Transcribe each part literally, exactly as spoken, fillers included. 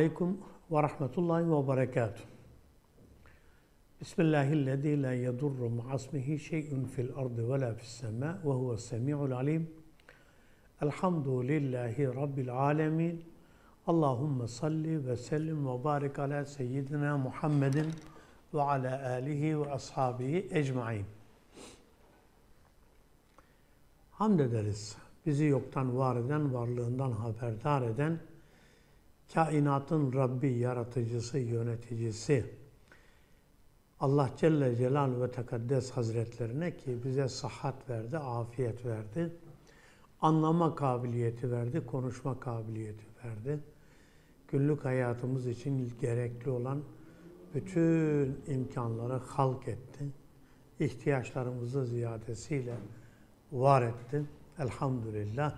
aleyküm ve rahmetullahi ve berekatuhu. Bismillahirrahmanirrahim. La yedurru ma'asmihi şey'un fil ardı ve la fis sema ve huves semi'ul alim. Elhamdülillahi rabbil alamin. Allahumme salli ve sellim ve barik ala seyyidina Muhammedin ve ala alihi ve ashabihi ecmaîn. Hamd ederiz. Bizi yoktan var eden, varlığından haberdar eden, kainatın Rabbi, yaratıcısı, yöneticisi, Allah Celle Celaluhu ve Tekaddes Hazretlerine ki bize sıhhat verdi, afiyet verdi, anlama kabiliyeti verdi, konuşma kabiliyeti verdi. Günlük hayatımız için gerekli olan bütün imkanları halk etti. İhtiyaçlarımızı ziyadesiyle var etti. Elhamdülillah.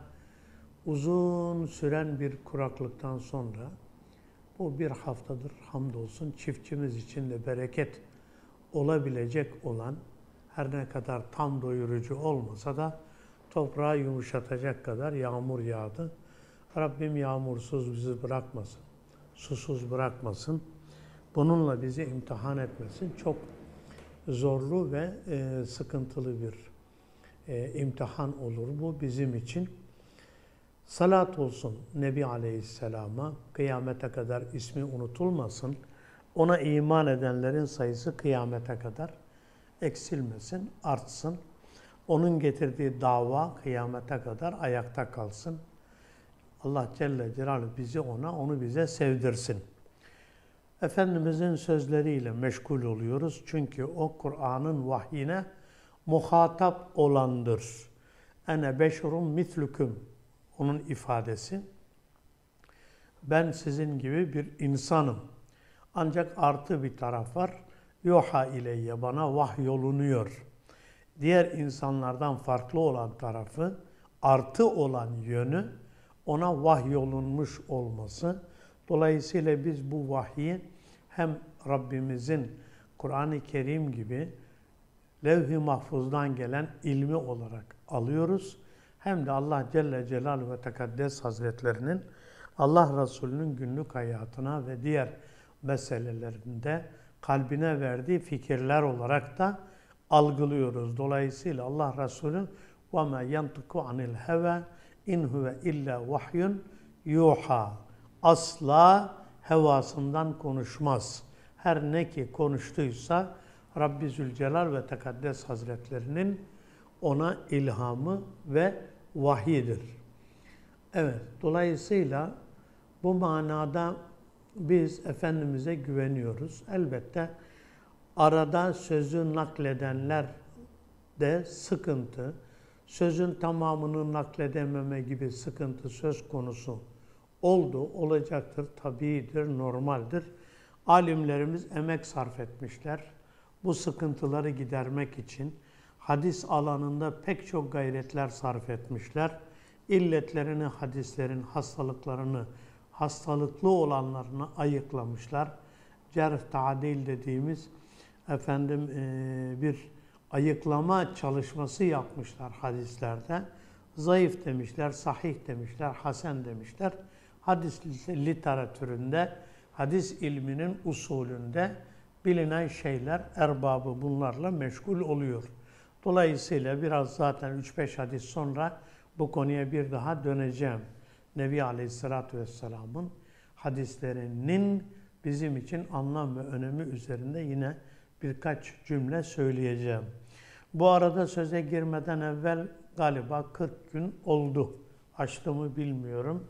Uzun süren bir kuraklıktan sonra bu bir haftadır hamdolsun çiftçimiz için de bereket olabilecek olan, her ne kadar tam doyurucu olmasa da toprağı yumuşatacak kadar yağmur yağdı. Rabbim yağmursuz bizi bırakmasın, susuz bırakmasın. Bununla bizi imtihan etmesin. Çok zorlu ve e, sıkıntılı bir e, imtihan olur bu bizim için. Salat olsun Nebi Aleyhisselam'a, kıyamete kadar ismi unutulmasın. Ona iman edenlerin sayısı kıyamete kadar eksilmesin, artsın. Onun getirdiği dava kıyamete kadar ayakta kalsın. Allah Celle Celaluhu bizi ona, onu bize sevdirsin. Efendimizin sözleriyle meşgul oluyoruz. Çünkü o Kur'an'ın vahyine muhatap olandır. Ene beşerun mitlüküm. Onun ifadesi. Ben sizin gibi bir insanım. Ancak artı bir taraf var. Yuha ileyye, bana vahyolunuyor. Diğer insanlardan farklı olan tarafı, artı olan yönü ona vahyolunmuş olması. Dolayısıyla biz bu vahyi hem Rabbimizin Kur'an-ı Kerim gibi levh-i mahfuzdan gelen ilmi olarak alıyoruz. Hem de Allah Celle Celaluhu ve Tekaddes Hazretlerinin Allah Resulü'nün günlük hayatına ve diğer meselelerinde kalbine verdiği fikirler olarak da algılıyoruz. Dolayısıyla Allah Resulü وَمَا يَنْطِقُ عَنِ الْهَوَى اِنْ هُوَ اِلَّا وَحْيٌ يُوحَى. Asla hevasından konuşmaz. Her ne ki konuştuysa Rabbi Zülcelal ve Tekaddes Hazretlerinin ona ilhamı ve vahyidir. Evet, dolayısıyla bu manada biz Efendimiz'e güveniyoruz. Elbette arada sözü nakledenler de sıkıntı, sözün tamamını nakledememe gibi sıkıntı söz konusu oldu, olacaktır, tabiidir, normaldir. Alimlerimiz emek sarf etmişler. Bu sıkıntıları gidermek için hadis alanında pek çok gayretler sarf etmişler. İlletlerini, hadislerin hastalıklarını, hastalıklı olanlarını ayıklamışlar. Cerh ta'dil dediğimiz efendim bir ayıklama çalışması yapmışlar hadislerde. Zayıf demişler, sahih demişler, hasen demişler. Hadis literatüründe, hadis ilminin usulünde bilinen şeyler, erbabı bunlarla meşgul oluyor. Dolayısıyla biraz zaten üç beş hadis sonra bu konuya bir daha döneceğim. Nebi Aleyhisselatü Vesselam'ın hadislerinin bizim için anlam ve önemi üzerinde yine birkaç cümle söyleyeceğim. Bu arada söze girmeden evvel galiba kırk gün oldu. Açtığımı bilmiyorum.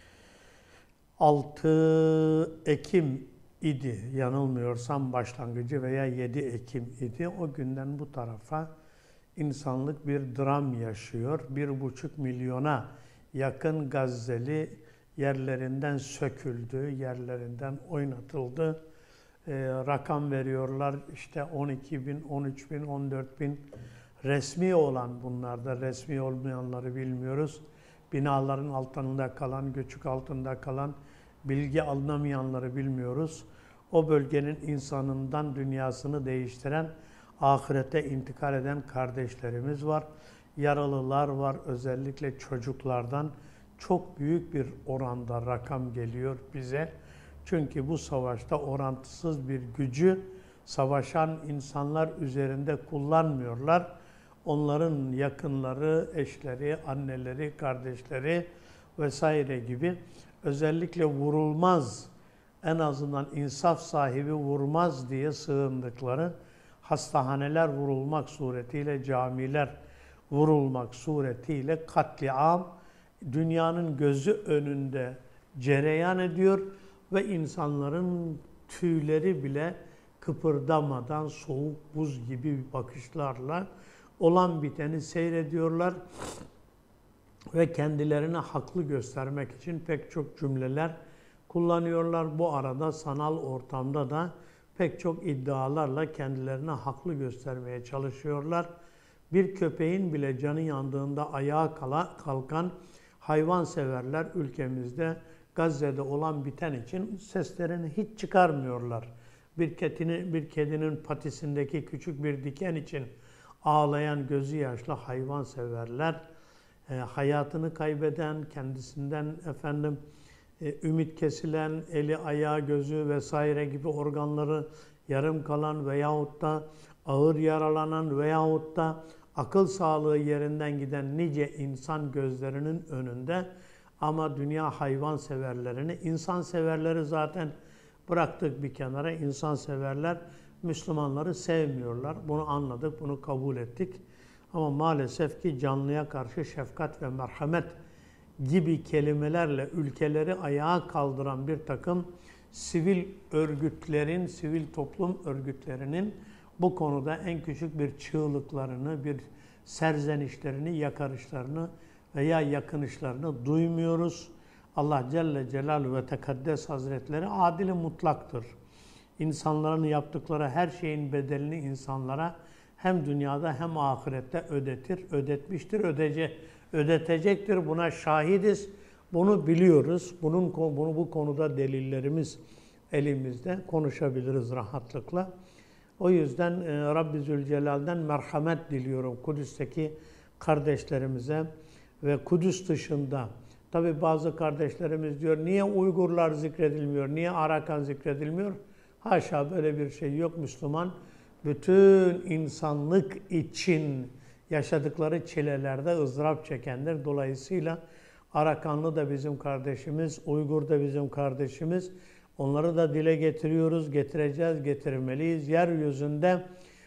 altı Ekim idi. Yanılmıyorsam başlangıcı veya yedi Ekim idi. O günden bu tarafa insanlık bir dram yaşıyor. Bir buçuk milyona yakın Gazze'li yerlerinden söküldü, yerlerinden oynatıldı. Ee, rakam veriyorlar işte on iki bin, on üç bin, on dört bin resmi olan bunlarda, resmi olmayanları bilmiyoruz. Binaların altında kalan, göçük altında kalan, bilgi alınamayanları bilmiyoruz. O bölgenin insanından dünyasını değiştiren, ahirete intikal eden kardeşlerimiz var. Yaralılar var, özellikle çocuklardan çok büyük bir oranda rakam geliyor bize. Çünkü bu savaşta orantısız bir gücü savaşan insanlar üzerinde kullanmıyorlar. Onların yakınları, eşleri, anneleri, kardeşleri vesaire gibi özellikle vurulmaz, en azından insaf sahibi vurmaz diye sığındıkları hastahaneler vurulmak suretiyle, camiler vurulmak suretiyle katliam dünyanın gözü önünde cereyan ediyor ve insanların tüyleri bile kıpırdamadan soğuk buz gibi bakışlarla olan biteni seyrediyorlar ve kendilerini haklı göstermek için pek çok cümleler kullanıyorlar. Bu arada sanal ortamda da pek çok iddialarla kendilerini haklı göstermeye çalışıyorlar. Bir köpeğin bile canı yandığında ayağa kalkan hayvanseverler ülkemizde Gazze'de olan biten için seslerini hiç çıkarmıyorlar. Bir kedinin, bir kedinin patisindeki küçük bir diken için ağlayan gözü yaşlı hayvanseverler, e, hayatını kaybeden, kendisinden efendim e, ümit kesilen, eli, ayağı, gözü vesaire gibi organları yarım kalan veyahut da ağır yaralanan veyahut da akıl sağlığı yerinden giden nice insan gözlerinin önünde, ama dünya hayvanseverlerini, insanseverleri zaten bıraktık bir kenara, insanseverler Müslümanları sevmiyorlar. Bunu anladık, bunu kabul ettik. Ama maalesef ki canlıya karşı şefkat ve merhamet gibi kelimelerle ülkeleri ayağa kaldıran bir takım sivil örgütlerin, sivil toplum örgütlerinin bu konuda en küçük bir çığlıklarını, bir serzenişlerini, yakarışlarını veya yakınışlarını duymuyoruz. Allah Celle Celaluhu ve Tekaddes Hazretleri adil-i mutlaktır. İnsanların yaptıkları her şeyin bedelini insanlara hem dünyada hem ahirette ödetir, ödetmiştir, ödece, ödetecektir. Buna şahidiz, bunu biliyoruz. Bunun bunu bu konuda delillerimiz elimizde, konuşabiliriz rahatlıkla. O yüzden e, Rabbi Zülcelal'den merhamet diliyorum Kudüs'teki kardeşlerimize ve Kudüs dışında. Tabi bazı kardeşlerimiz diyor, niye Uygurlar zikredilmiyor, niye Arakan zikredilmiyor? Haşa, böyle bir şey yok. Müslüman bütün insanlık için yaşadıkları çilelerde ızdırap çekendir. Dolayısıyla Arakanlı da bizim kardeşimiz, Uygur da bizim kardeşimiz. Onları da dile getiriyoruz, getireceğiz, getirmeliyiz. Yeryüzünde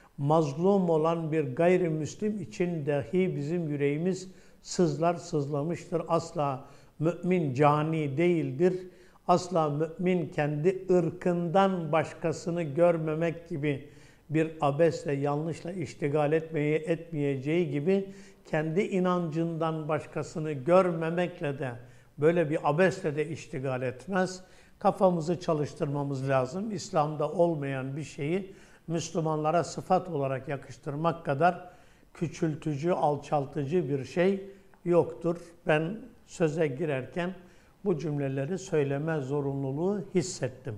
mazlum olan bir gayrimüslim için dahi bizim yüreğimiz sızlar, sızlamıştır. Asla mümin cani değildir. Asla mümin kendi ırkından başkasını görmemek gibi bir abesle, yanlışla iştigal etmeyi, etmeyeceği gibi kendi inancından başkasını görmemekle de böyle bir abesle de iştigal etmez. Kafamızı çalıştırmamız lazım. İslam'da olmayan bir şeyi Müslümanlara sıfat olarak yakıştırmak kadar küçültücü, alçaltıcı bir şey yoktur. Ben söze girerken bu cümleleri söyleme zorunluluğu hissettim.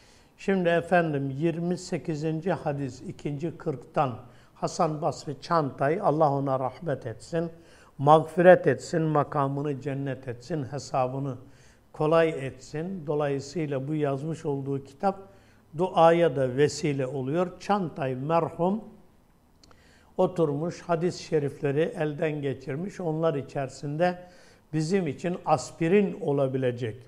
Şimdi efendim yirmi sekizinci hadis ikinci kırktan Hasan Basri Çantay, Allah ona rahmet etsin, mağfiret etsin, makamını cennet etsin, hesabını kolay etsin. Dolayısıyla bu yazmış olduğu kitap duaya da vesile oluyor. Çantay merhum oturmuş hadis-i şerifleri elden geçirmiş. Onlar içerisinde bizim için aspirin olabilecek,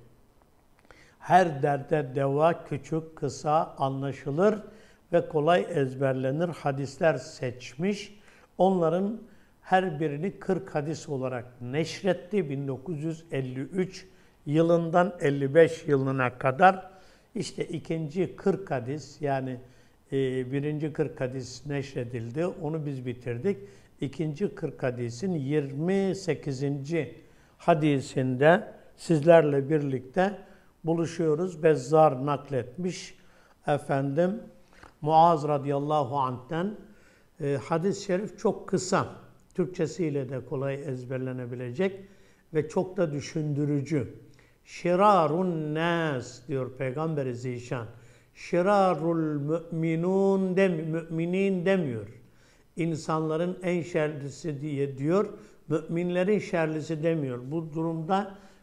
her derde deva, küçük, kısa, anlaşılır ve kolay ezberlenir hadisler seçmiş. Onların her birini kırk hadis olarak neşretti. bin dokuz yüz elli üç yılından elli beş yılına kadar işte ikinci kırk hadis, yani e, birinci kırk hadis neşredildi. Onu biz bitirdik. İkinci kırk hadisin yirmi sekizinci hadisinde sizlerle birlikte buluşuyoruz. Bezzar nakletmiş efendim Muaz radıyallahu anh'ten e, hadis-i şerif çok kısa. Türkçesiyle de kolay ezberlenebilecek ve çok da düşündürücü. Şirarun nas diyor Peygamber-i Zişan. Şirarul müminun dem müminin demiyor. İnsanların en şerlisi diye diyor. Müminlerin şerlisi demiyor. Bu durumda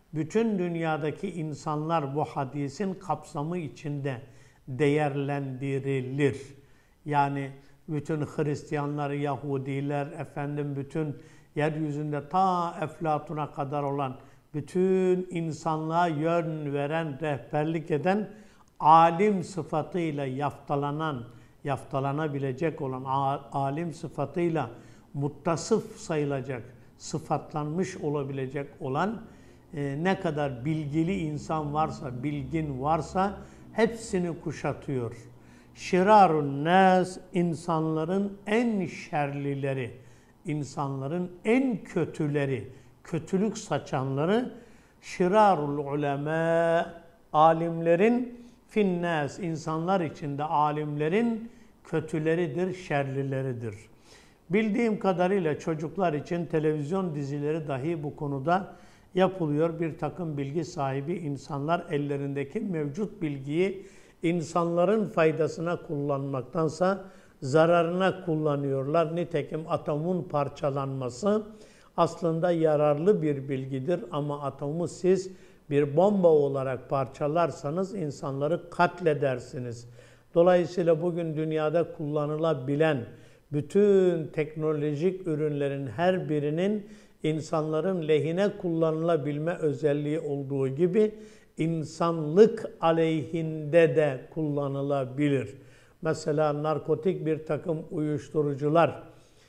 bütün dünyadaki insanlar bu hadisin kapsamı içinde değerlendirilir. Yani bütün Hristiyanlar, Yahudiler, efendim bütün yeryüzünde ta Eflatun'a kadar olan bütün insanlığa yön veren, rehberlik eden, alim sıfatıyla yaftalanan, yaftalanabilecek olan alim sıfatıyla muttasıf sayılacak, sıfatlanmış olabilecek olan e, ne kadar bilgili insan varsa, bilgin varsa hepsini kuşatıyor. Şirarun nas, insanların en şerlileri, insanların en kötüleri, kötülük saçanları, şirarul ulema, alimlerin finnas, insanlar içinde alimlerin kötüleridir, şerlileridir. Bildiğim kadarıyla çocuklar için televizyon dizileri dahi bu konuda yapılıyor. Bir takım bilgi sahibi insanlar ellerindeki mevcut bilgiyi insanların faydasına kullanmaktansa zararına kullanıyorlar. Nitekim atomun parçalanması aslında yararlı bir bilgidir ama atomu siz bir bomba olarak parçalarsanız insanları katledersiniz. Dolayısıyla bugün dünyada kullanılabilen bütün teknolojik ürünlerin her birinin insanların lehine kullanılabilme özelliği olduğu gibi insanlık aleyhinde de kullanılabilir. Mesela narkotik bir takım uyuşturucular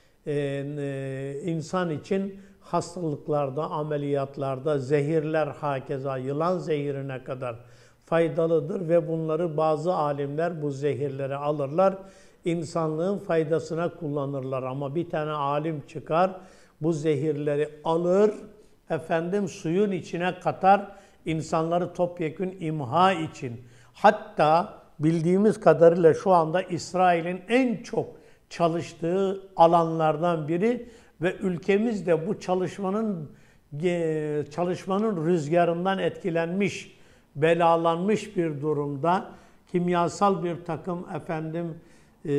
insan için hastalıklarda, ameliyatlarda, zehirler hakeza, yılan zehirine kadar faydalıdır ve bunları bazı alimler bu zehirleri alırlar, insanlığın faydasına kullanırlar. Ama bir tane alim çıkar, bu zehirleri alır, efendim suyun içine katar, insanları topyekün imha için. Hatta bildiğimiz kadarıyla şu anda İsrail'in en çok çalıştığı alanlardan biri ve ülkemiz de bu çalışmanın çalışmanın rüzgarından etkilenmiş, belalanmış bir durumda. Kimyasal bir takım efendim e,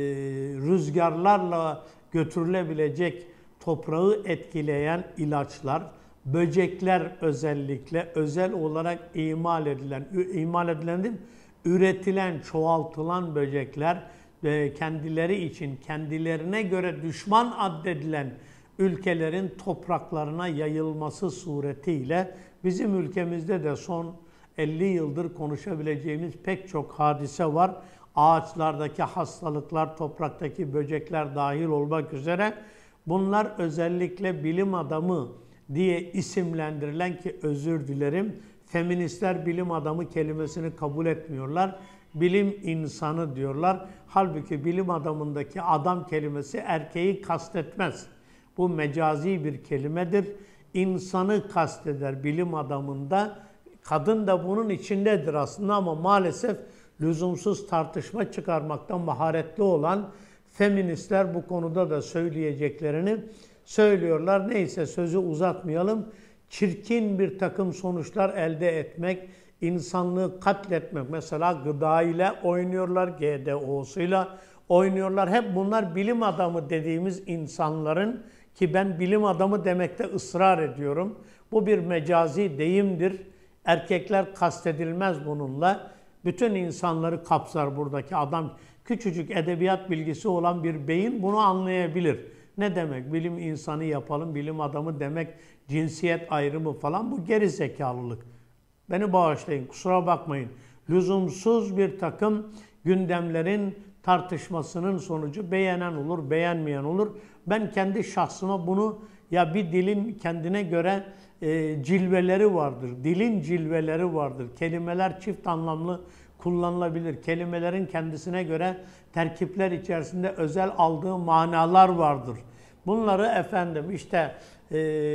rüzgarlarla götürülebilecek toprağı etkileyen ilaçlar, böcekler özellikle özel olarak imal edilen, imal edilen değil, üretilen, çoğaltılan böcekler ve kendileri için, kendilerine göre düşman addedilen ülkelerin topraklarına yayılması suretiyle bizim ülkemizde de son elli yıldır konuşabileceğimiz pek çok hadise var. Ağaçlardaki hastalıklar, topraktaki böcekler dahil olmak üzere bunlar özellikle bilim adamı diye isimlendirilen, ki özür dilerim, feministler bilim adamı kelimesini kabul etmiyorlar. Bilim insanı diyorlar. Halbuki bilim adamındaki adam kelimesi erkeği kastetmez. Bu mecazi bir kelimedir. İnsanı kasteder bilim adamında. Kadın da bunun içindedir aslında ama maalesef lüzumsuz tartışma çıkarmaktan maharetli olan feministler bu konuda da söyleyeceklerini söylüyorlar. Neyse sözü uzatmayalım. Çirkin bir takım sonuçlar elde etmek, insanlığı katletmek. Mesela gıda ile oynuyorlar, G D O'suyla oynuyorlar. Hep bunlar bilim adamı dediğimiz insanların, ki ben bilim adamı demekte ısrar ediyorum. Bu bir mecazi deyimdir. Erkekler kastedilmez bununla. Bütün insanları kapsar buradaki adam. Küçücük edebiyat bilgisi olan bir beyin bunu anlayabilir. Ne demek? Bilim insanı yapalım, bilim adamı demek, cinsiyet ayrımı falan, bu geri zekalılık. Beni bağışlayın, kusura bakmayın. Lüzumsuz bir takım gündemlerin tartışmasının sonucu beğenen olur, beğenmeyen olur. Ben kendi şahsıma bunu, ya bir dilin kendine göre e, cilveleri vardır. Dilin cilveleri vardır. Kelimeler çift anlamlı kullanılabilir. Kelimelerin kendisine göre terkipler içerisinde özel aldığı manalar vardır. Bunları efendim işte e,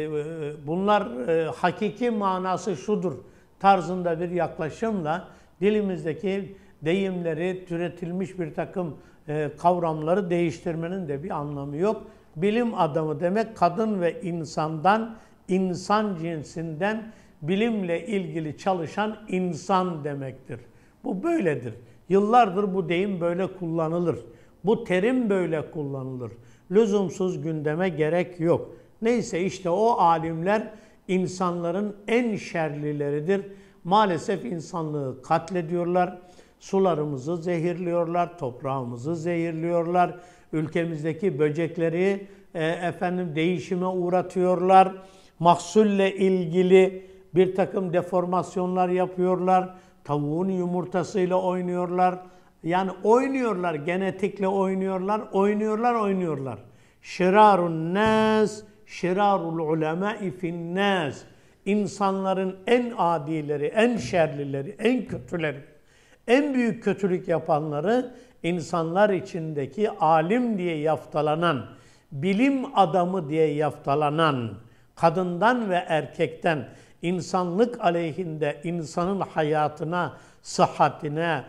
bunlar e, hakiki manası şudur tarzında bir yaklaşımla dilimizdeki deyimleri, türetilmiş bir takım e, kavramları değiştirmenin de bir anlamı yok. Bilim adamı demek kadın ve insandan, insan cinsinden bilimle ilgili çalışan insan demektir. Bu böyledir. Yıllardır bu deyim böyle kullanılır. Bu terim böyle kullanılır. Lüzumsuz gündeme gerek yok. Neyse işte o alimler insanların en şerlileridir. Maalesef insanlığı katlediyorlar, sularımızı zehirliyorlar, toprağımızı zehirliyorlar, ülkemizdeki böcekleri e, efendim değişime uğratıyorlar, mahsulle ilgili bir takım deformasyonlar yapıyorlar, tavuğun yumurtasıyla oynuyorlar, yani oynuyorlar, genetikle oynuyorlar, oynuyorlar, oynuyorlar. Şirarun nas, şirarul ulemâ'i finnâs. İnsanların en adileri, en şerlileri, en kötüleri, en büyük kötülük yapanları insanlar içindeki alim diye yaftalanan, bilim adamı diye yaftalanan, kadından ve erkekten insanlık aleyhinde insanın hayatına, sıhhatine,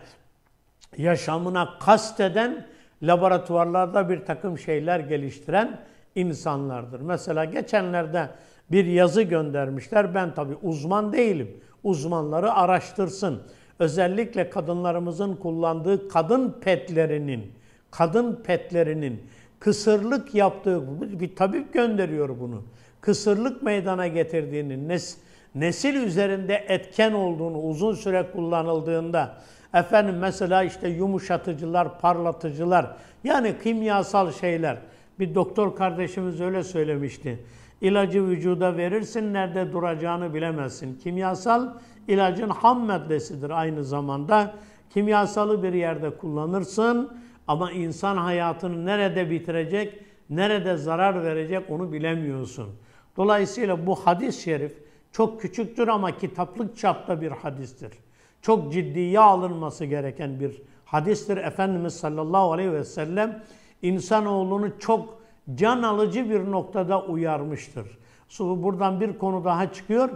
yaşamına kasteden, laboratuvarlarda bir takım şeyler geliştiren insanlardır. Mesela geçenlerde bir yazı göndermişler. Ben tabii uzman değilim. Uzmanları araştırsın. Özellikle kadınlarımızın kullandığı kadın petlerinin, kadın petlerinin kısırlık yaptığı, bir tabip gönderiyor bunu. Kısırlık meydana getirdiğini, nes, nesil üzerinde etken olduğunu, uzun süre kullanıldığında, efendim mesela işte yumuşatıcılar, parlatıcılar, yani kimyasal şeyler. Bir doktor kardeşimiz öyle söylemişti. İlacı vücuda verirsin, nerede duracağını bilemezsin. Kimyasal ilacın ham maddesidir aynı zamanda. Kimyasalı bir yerde kullanırsın ama insan hayatını nerede bitirecek, nerede zarar verecek onu bilemiyorsun. Dolayısıyla bu hadis-i şerif çok küçüktür ama kitaplık çapta bir hadistir. Çok ciddiye alınması gereken bir hadistir. Efendimiz sallallahu aleyhi ve sellem insanoğlunu çok can alıcı bir noktada uyarmıştır. Buradan bir konu daha çıkıyor.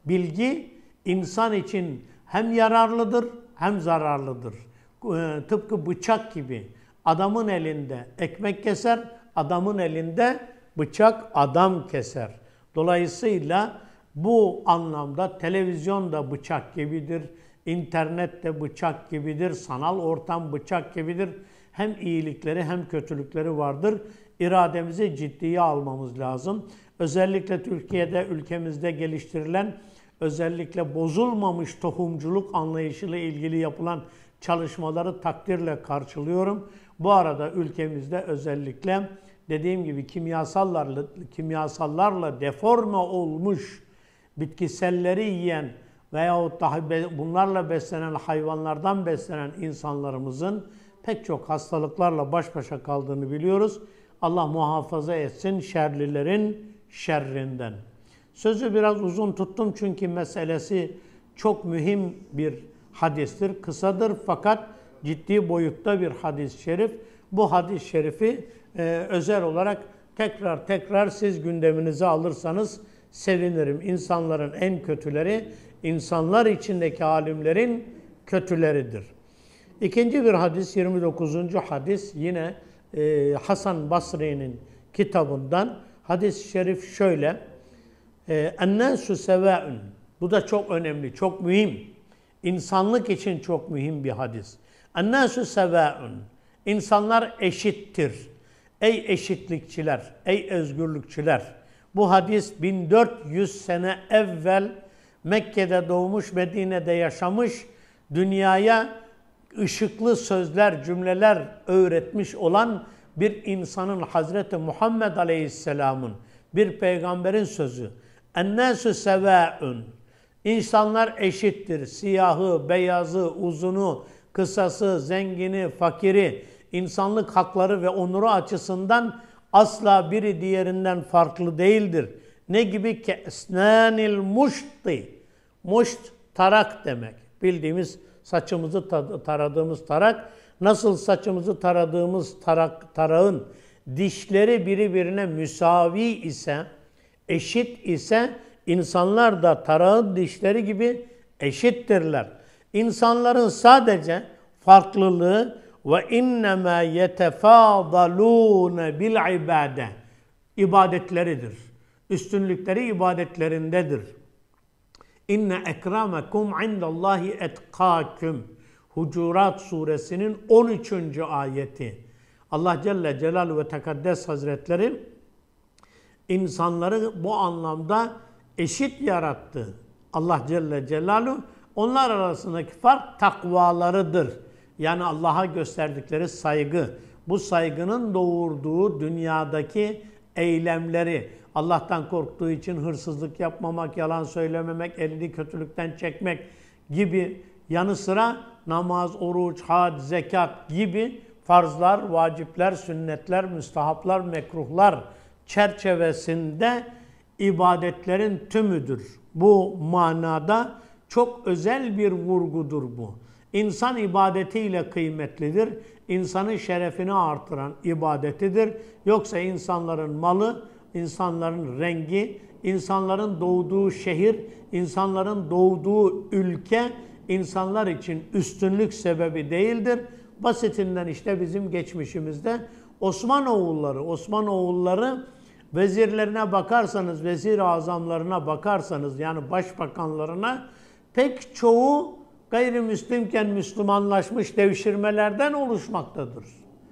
Bilgi insan için hem yararlıdır hem zararlıdır. Tıpkı bıçak gibi. Adamın elinde ekmek keser, adamın elinde bıçak adam keser. Dolayısıyla bu anlamda televizyon da bıçak gibidir, internet de bıçak gibidir, sanal ortam bıçak gibidir. Hem iyilikleri hem kötülükleri vardır. İrademizi ciddiye almamız lazım. Özellikle Türkiye'de, ülkemizde geliştirilen, özellikle bozulmamış tohumculuk anlayışıyla ilgili yapılan çalışmaları takdirle karşılıyorum. Bu arada ülkemizde özellikle dediğim gibi kimyasallarla, kimyasallarla deforme olmuş bitkiselleri yiyen veyahut daha bunlarla beslenen hayvanlardan beslenen insanlarımızın pek çok hastalıklarla baş başa kaldığını biliyoruz. Allah muhafaza etsin şerlilerin şerrinden. Sözü biraz uzun tuttum çünkü meselesi çok mühim bir hadistir. Kısadır fakat ciddi boyutta bir hadis-i şerif. Bu hadis-i şerifi e, özel olarak tekrar tekrar siz gündeminize alırsanız sevinirim. İnsanların en kötüleri, insanlar içindeki alimlerin kötüleridir. İkinci bir hadis, yirmi dokuzuncu hadis yine e, Hasan Basri'nin kitabından. Hadis-i şerif şöyle. اَنَّاسُ سَوَاءٌ Bu da çok önemli, çok mühim. İnsanlık için çok mühim bir hadis. اَنَّاسُ سَوَاءٌ İnsanlar eşittir. Ey eşitlikçiler, ey özgürlükçüler. Bu hadis bin dört yüz sene evvel Mekke'de doğmuş, Medine'de yaşamış, dünyaya ışıklı sözler, cümleler öğretmiş olan bir insanın, Hazreti Muhammed Aleyhisselam'ın, bir peygamberin sözü. اَنَّاسُ سَوَاءٌ İnsanlar eşittir. Siyahı, beyazı, uzunu, kısası, zengini, fakiri, insanlık hakları ve onuru açısından asla biri diğerinden farklı değildir. Ne gibi ki esnanil muşti. Muşt tarak demek. Bildiğimiz saçımızı taradığımız tarak. Nasıl saçımızı taradığımız tarak, tarağın dişleri birbirine müsavi ise, eşit ise insanlar da tarağın dişleri gibi eşittirler. İnsanların sadece farklılığı ve innema yetefadalun bil ibade ibadetleridir. Üstünlükleri ibadetlerindedir. İnne ekramakum indallahi etkâküm. Hucurat suresinin on üçüncü ayeti. Allah Celle Celaluhu ve Tekaddes Hazretleri insanları bu anlamda eşit yarattı Allah Celle Celaluhu. Onlar arasındaki fark takvalarıdır. Yani Allah'a gösterdikleri saygı. Bu saygının doğurduğu dünyadaki eylemleri, Allah'tan korktuğu için hırsızlık yapmamak, yalan söylememek, elini kötülükten çekmek gibi, yanı sıra namaz, oruç, hac, zekat gibi farzlar, vacipler, sünnetler, müstahaplar, mekruhlar çerçevesinde ibadetlerin tümüdür. Bu manada çok özel bir vurgudur bu. İnsan ibadetiyle kıymetlidir. İnsanın şerefini artıran ibadetidir. Yoksa insanların malı, insanların rengi, insanların doğduğu şehir, insanların doğduğu ülke insanlar için üstünlük sebebi değildir. Basitinden işte bizim geçmişimizde Osmanoğulları, Osmanoğulları vezirlerine bakarsanız, vezir-i azamlarına bakarsanız, yani başbakanlarına, pek çoğu gayrimüslimken Müslümanlaşmış devşirmelerden oluşmaktadır.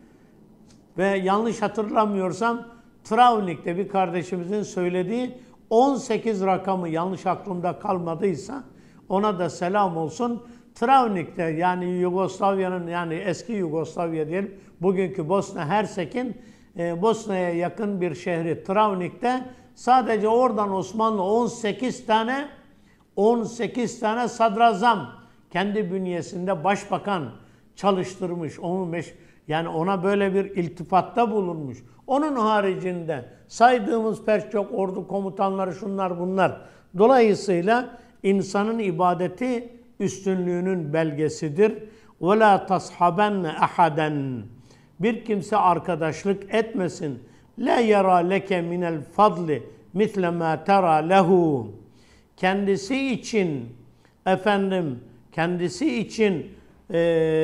Ve yanlış hatırlamıyorsam Travnik'te bir kardeşimizin söylediği on sekiz rakamı yanlış aklımda kalmadıysa ona da selam olsun. Travnik'te, yani Yugoslavya'nın, yani eski Yugoslavya diyelim, bugünkü Bosna Hersek'in e, Bosna'ya yakın bir şehri Travnik'te sadece oradan Osmanlı on sekiz tane on sekiz tane sadrazam kendi bünyesinde başbakan çalıştırmış. on beş, yani ona böyle bir iltifatta bulunmuş. Onun haricinde saydığımız pek çok ordu komutanları, şunlar bunlar. Dolayısıyla insanın ibadeti üstünlüğünün belgesidir. وَلَا تَصْحَبَنَّ أَحَدًا Bir kimse arkadaşlık etmesin. لَا يَرَى لَكَ مِنَ الْفَضْلِ مِثْلَ مَا تَرَى لَهُ Kendisi için, efendim, kendisi için e,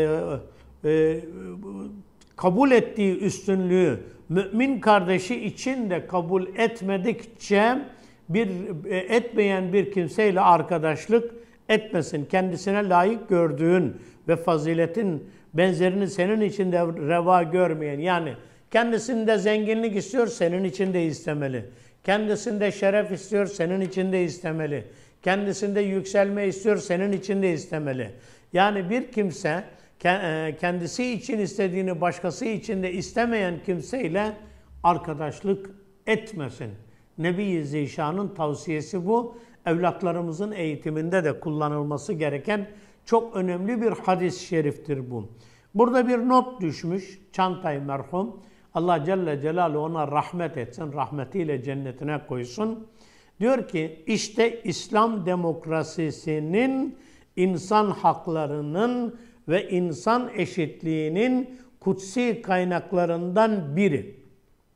e, kabul ettiği üstünlüğü mümin kardeşi için de kabul etmedikçe bir etmeyen bir kimseyle arkadaşlık etmesin. Kendisine layık gördüğün ve faziletin benzerini senin için de reva görmeyen, yani kendisinde zenginlik istiyor, senin için de istemeli. Kendisinde şeref istiyor, senin için de istemeli. Kendisinde yükselme istiyor, senin için de istemeli. Yani bir kimse kendisi için istediğini başkası için de istemeyen kimseyle arkadaşlık etmesin. Nebi-i Zişan'ın tavsiyesi bu. Evlatlarımızın eğitiminde de kullanılması gereken çok önemli bir hadis-i şeriftir bu. Burada bir not düşmüş Çantay merhum. Allah Celle Celaluhu ona rahmet etsin, rahmetiyle cennetine koysun. Diyor ki, işte İslam demokrasisinin, insan haklarının ve insan eşitliğinin kutsi kaynaklarından biri.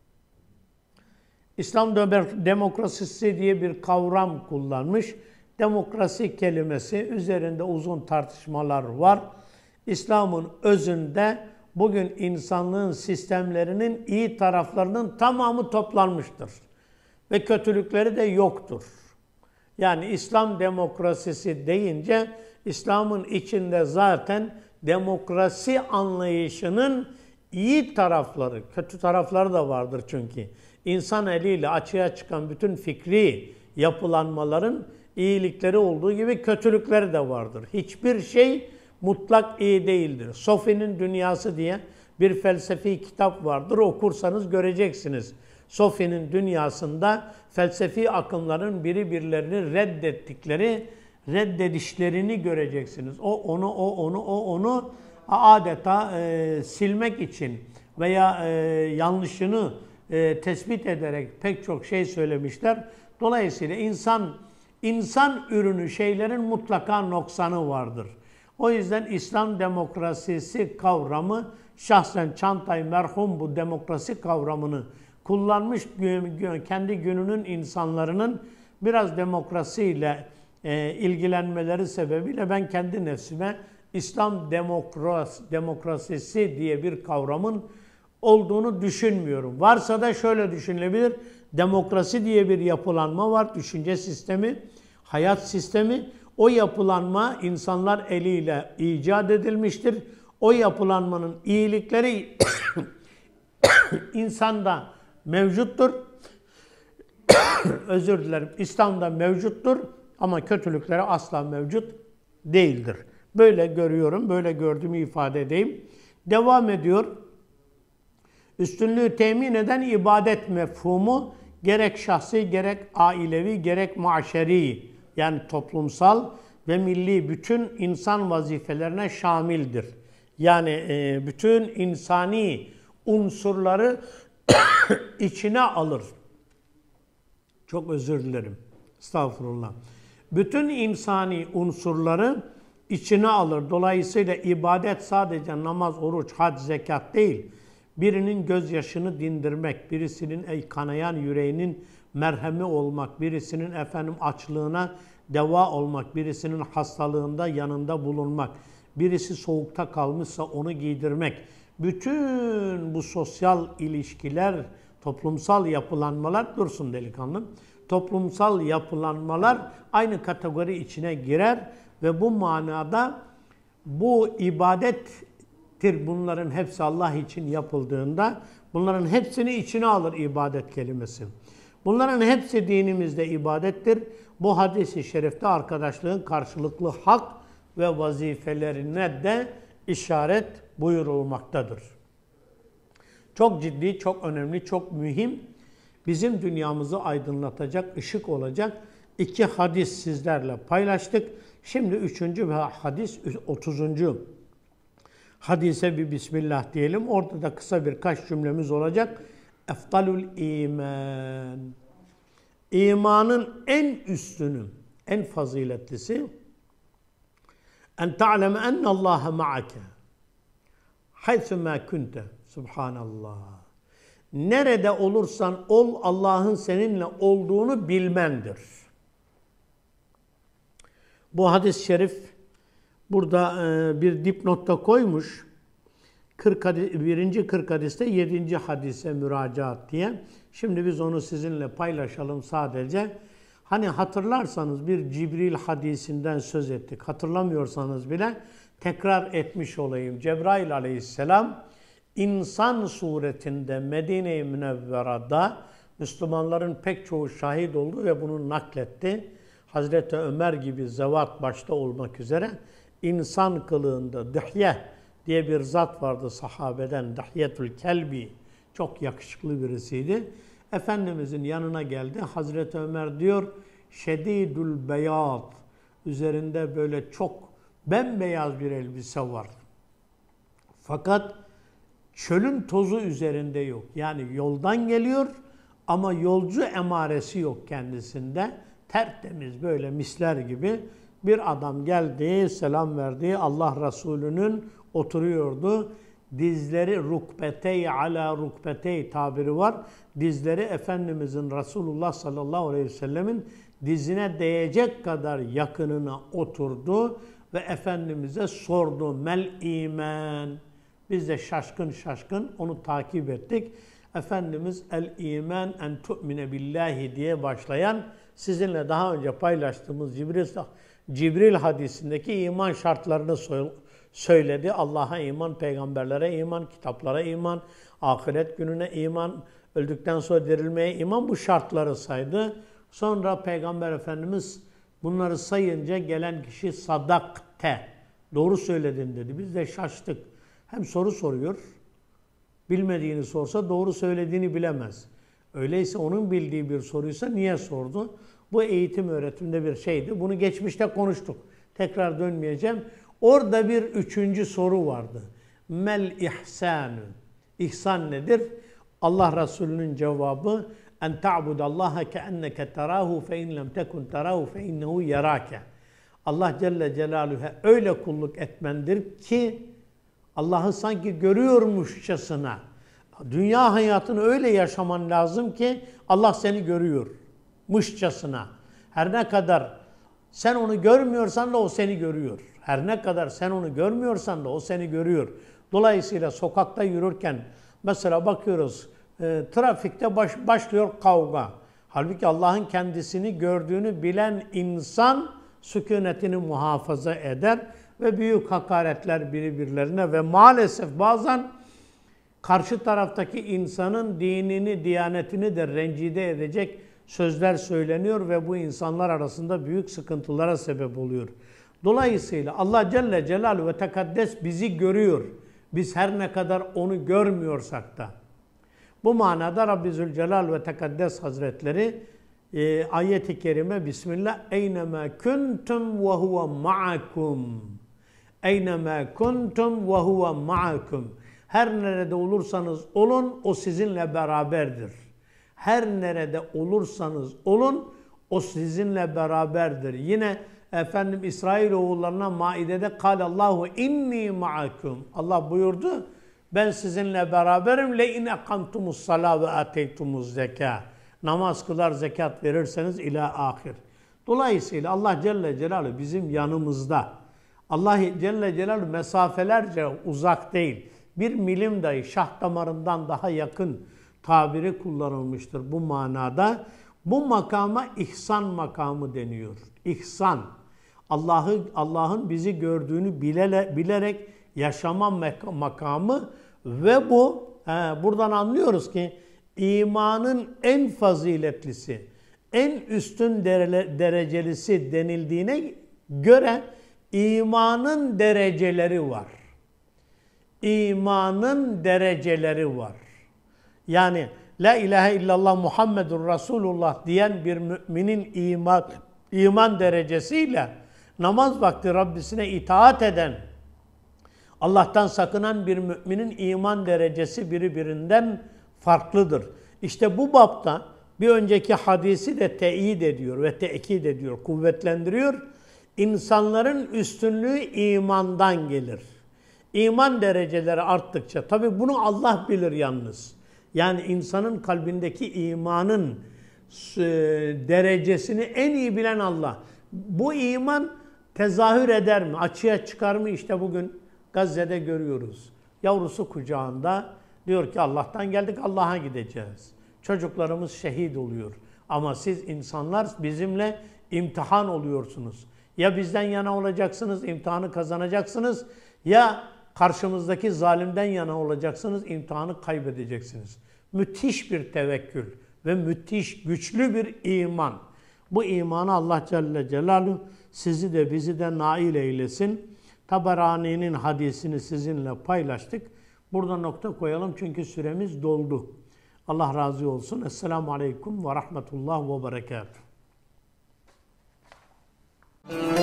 İslam demokrasisi diye bir kavram kullanmış. Demokrasi kelimesi üzerinde uzun tartışmalar var. İslam'ın özünde bugün insanlığın sistemlerinin iyi taraflarının tamamı toplanmıştır. Ve kötülükleri de yoktur. Yani İslam demokrasisi deyince İslam'ın içinde zaten demokrasi anlayışının iyi tarafları, kötü tarafları da vardır çünkü. İnsan eliyle açığa çıkan bütün fikri yapılanmaların iyilikleri olduğu gibi kötülükleri de vardır. Hiçbir şey mutlak iyi değildir. Sofi'nin Dünyası diye bir felsefi kitap vardır. Okursanız göreceksiniz. Sofi'nin Dünyası'nda felsefi akımların biri birilerini reddettikleri, reddedişlerini göreceksiniz. O onu, o onu, o onu adeta e, silmek için veya e, yanlışını e, tespit ederek pek çok şey söylemişler. Dolayısıyla insan insan ürünü şeylerin mutlaka noksanı vardır. O yüzden İslam demokrasisi kavramı, şahsen Çantay merhum bu demokrasi kavramını kullanmış, kendi gününün insanların biraz demokrasiyle e, ilgilenmeleri sebebiyle ben kendi nefsime İslam demokras, demokrasisi diye bir kavramın olduğunu düşünmüyorum. Varsa da şöyle düşünülebilir. Demokrasi diye bir yapılanma var, düşünce sistemi, hayat sistemi. O yapılanma insanlar eliyle icat edilmiştir. O yapılanmanın iyilikleri insanda mevcuttur. özür dilerim, İslam'da mevcuttur ama kötülükleri asla mevcut değildir. Böyle görüyorum, böyle gördüğümü ifade edeyim. Devam ediyor. Üstünlüğü temin eden ibadet mefhumu gerek şahsi, gerek ailevi, gerek maşeri, yani toplumsal ve milli bütün insan vazifelerine şamildir. Yani e, bütün insani unsurları içine alır. Çok özür dilerim. Estağfurullah. Bütün insani unsurları içine alır. Dolayısıyla ibadet sadece namaz, oruç, hac, zekat değil. Birinin gözyaşını dindirmek, birisinin ey kanayan yüreğinin merhemi olmak, birisinin efendim açlığına deva olmak, birisinin hastalığında yanında bulunmak, birisi soğukta kalmışsa onu giydirmek. Bütün bu sosyal ilişkiler, toplumsal yapılanmalar, dursun delikanlım, toplumsal yapılanmalar aynı kategori içine girer ve bu manada bu ibadettir, bunların hepsi Allah için yapıldığında bunların hepsini içine alır ibadet kelimesi. Bunların hepsi dinimizde ibadettir. Bu hadis-i şerifte arkadaşlığın karşılıklı hak ve vazifelerine de işaret buyurulmaktadır. Çok ciddi, çok önemli, çok mühim, bizim dünyamızı aydınlatacak, ışık olacak iki hadis sizlerle paylaştık. Şimdi üçüncü ve hadis otuzuncu hadise bir bismillah diyelim. Orada da kısa birkaç cümlemiz olacak. Eftalul iman. İmanın en üstünü, en faziletlisi en ta'leme ennallâhe ma'ake haythumâ kunte. Subhanallah. Nerede olursan ol, Allah'ın seninle olduğunu bilmendir. Bu hadis-i şerif burada bir dipnotta koymuş. kırk hadis, birinci kırk hadiste yedinci hadise müracaat diye. Şimdi biz onu sizinle paylaşalım sadece. Hani hatırlarsanız bir Cibril hadisinden söz ettik. Hatırlamıyorsanız bile tekrar etmiş olayım. Cebrail aleyhisselam insan suretinde Medine-i Münevvera'da Müslümanların pek çoğu şahit oldu ve bunu nakletti. Hazreti Ömer gibi zevat başta olmak üzere insan kılığında Dihye diye bir zat vardı sahabeden, Dihyetül Kelbi, çok yakışıklı birisiydi. Efendimizin yanına geldi. Hazreti Ömer diyor, şedidül beyaz, üzerinde böyle çok bembeyaz bir elbise var. Fakat çölün tozu üzerinde yok. Yani yoldan geliyor ama yolcu emaresi yok kendisinde. Tertemiz böyle misler gibi bir adam geldi, selam verdi. Allah Resulü'nün oturuyordu. Dizleri rukbetey ala rukbetey tabiri var. Dizleri Efendimizin Resulullah sallallahu aleyhi ve sellemin dizine değecek kadar yakınına oturdu ve Efendimiz'e sordu. Mel iman. Biz de şaşkın şaşkın onu takip ettik. Efendimiz el iman en tu'mine billahi diye başlayan sizinle daha önce paylaştığımız Cibril, Cibril hadisindeki iman şartlarını söyledi. Allah'a iman, peygamberlere iman, kitaplara iman, ahiret gününe iman, öldükten sonra dirilmeye iman, bu şartları saydı. Sonra Peygamber Efendimiz bunları sayınca gelen kişi sadakte, doğru söyledin dedi. Biz de şaştık. Hem soru soruyor, bilmediğini sorsa doğru söylediğini bilemez. Öyleyse onun bildiği bir soruysa niye sordu? Bu eğitim öğretimde bir şeydi. Bunu geçmişte konuştuk. Tekrar dönmeyeceğim. Orada bir üçüncü soru vardı. Mel ihsanü. İhsan nedir? Allah Resulü'nün cevabı en ta'budallaha keenneke terahu fe in lem tekun terahu fe innehu yarake. Allah Celle Celaluhu öyle kulluk etmendir ki Allah'ı sanki görüyormuşçasına. Dünya hayatını öyle yaşaman lazım ki Allah seni görüyormuşçasına. Her ne kadar sen onu görmüyorsan da o seni görüyor. Her ne kadar sen onu görmüyorsan da o seni görüyor. Dolayısıyla sokakta yürürken mesela bakıyoruz e, trafikte baş, başlıyor kavga. Halbuki Allah'ın kendisini gördüğünü bilen insan sükunetini muhafaza eder ve büyük hakaretler birbirlerine ve maalesef bazen karşı taraftaki insanın dinini, diyanetini de rencide edecek sözler söyleniyor ve bu insanlar arasında büyük sıkıntılara sebep oluyor. Dolayısıyla Allah Celle Celaluhu ve Tekaddes bizi görüyor. Biz her ne kadar onu görmüyorsak da. Bu manada Rabbi Zülcelal ve Tekaddes Hazretleri e, ayet-i kerime Bismillah Eynemâ kuntum ve huve ma'akum. Eynemâ kuntum ve huve ma'akum. Her nerede olursanız olun o sizinle beraberdir. Her nerede olursanız olun o sizinle beraberdir. Yine efendim İsrailoğullarına Maide'de Kâlallahu inni ma'akum. Allah buyurdu ben sizinle beraberim. Le in akamtumus salâ ve ateytumuz zekâ. Namaz kılar, zekat verirseniz ila ahir. Dolayısıyla Allah Celle Celaluhu bizim yanımızda. Allah Celle Celaluhu mesafelerce uzak değil. Bir milim dahi şah damarından daha yakın tabiri kullanılmıştır bu manada. Bu makama ihsan makamı deniyor. İhsan. Allah'ı Allah'ın bizi gördüğünü bilele, bilerek yaşama makamı ve bu he, buradan anlıyoruz ki imanın en faziletlisi, en üstün derecelisi denildiğine göre imanın dereceleri var. İmanın dereceleri var. Yani La ilahe illallah Muhammedur Resulullah diyen bir müminin iman, iman derecesiyle namaz vakti Rabbisine itaat eden, Allah'tan sakınan bir müminin iman derecesi birbirinden farklıdır. İşte bu bapta bir önceki hadisi de teyit ediyor ve tekit ediyor, kuvvetlendiriyor. İnsanların üstünlüğü imandan gelir. İman dereceleri arttıkça, tabi bunu Allah bilir yalnız. Yani insanın kalbindeki imanın derecesini en iyi bilen Allah. Bu iman tezahür eder mi? Açığa çıkar mı? İşte bugün Gazze'de görüyoruz. Yavrusu kucağında diyor ki Allah'tan geldik, Allah'a gideceğiz. Çocuklarımız şehit oluyor. Ama siz insanlar bizimle imtihan oluyorsunuz. Ya bizden yana olacaksınız, imtihanı kazanacaksınız. Ya karşımızdaki zalimden yana olacaksınız, imtihanı kaybedeceksiniz. Müthiş bir tevekkül ve müthiş güçlü bir iman. Bu imanı Allah Celle Celaluhu sizi de bizi de nail eylesin. Taberani'nin hadisini sizinle paylaştık. Burada nokta koyalım çünkü süremiz doldu. Allah razı olsun. Esselamu Aleyküm ve Rahmetullah ve Berekatuhu.